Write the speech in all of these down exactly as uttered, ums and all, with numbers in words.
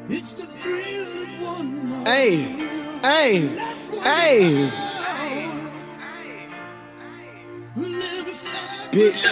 It's the thrill of one night. Hey, hey, hey. Bitch.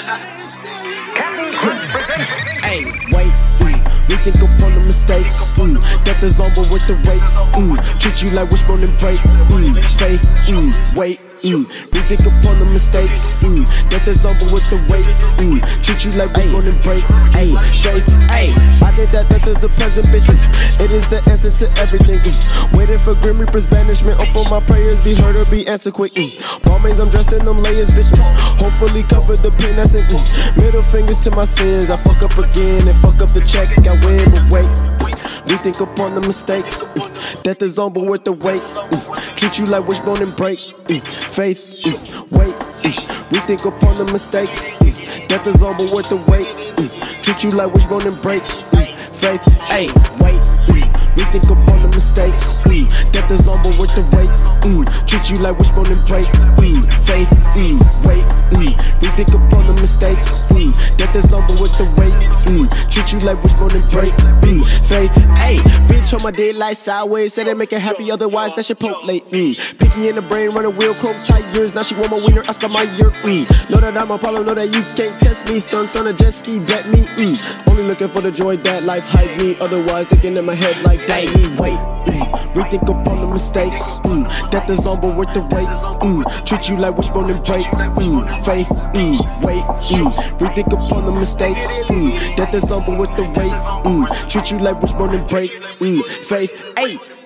Hey, wait. We think upon the mistakes. Mm. Death is on board with the rate. Mm. Treat you like wishbone and break. Mm. Faith. Mm. Wait. Mm. Rethink upon the mistakes. Mm. Death is on board with the weight. Mm. Treat you like wishbone and break. Ay. Faith. Ay. I think that death is a present, bitch. Mm. It is the answer to everything. Mm. Waiting for Grim Reaper's banishment. Or for my prayers be heard or be answered quick. Mm. Balmains, I'm dressed in them layers, bitch. Mm. Hopefully cover the pain that's in. Mm. Middle fingers to my sins. I fuck up again and fuck up the check. I win, but wait. Rethink upon the mistakes. Mm. Death is on board with the weight. Mm. Treat you like wishbone and break. Mm. Faith. Mm. Wait. Mm. Rethink upon the mistakes. Mm. Death is on board with the weight. Mm. Treat you like wishbone and break. Mm. Faith. Hey. Wait. Mm. Rethink upon the mistakes. Mm. Death is on board with the weight. Mm. Treat you like wishbone and break. Mm. Faith. Mm. Wait. Mm. Rethink upon the mistakes. Mm. Death is on board with the weight. Mm. Treat you like wishbone and break. Mm. Faith. Hey. Bitch on my daylight sideways. Say they make her happy, otherwise that shit poke late. Mm. Picky in the brain, run a wheel, chrome tires. Now she want my wiener, ask her my year. Mm. Know that I'm a problem, know that you can't test me. Stunts on a jet ski, bet me. Mm. Only looking for the joy that life hides me. Otherwise thinking in my head like, dang, wait. Mm. Rethink upon the mistakes. Mm. Death is on board with the weight. Mm. Treat you like wishbone and break. Mm. Faith. Mm. Wait. Mm. Rethink upon the mistakes. Mm. Death is on board with the weight. Mm. Treat you like wishbone and break. Mm. Faith. Hey.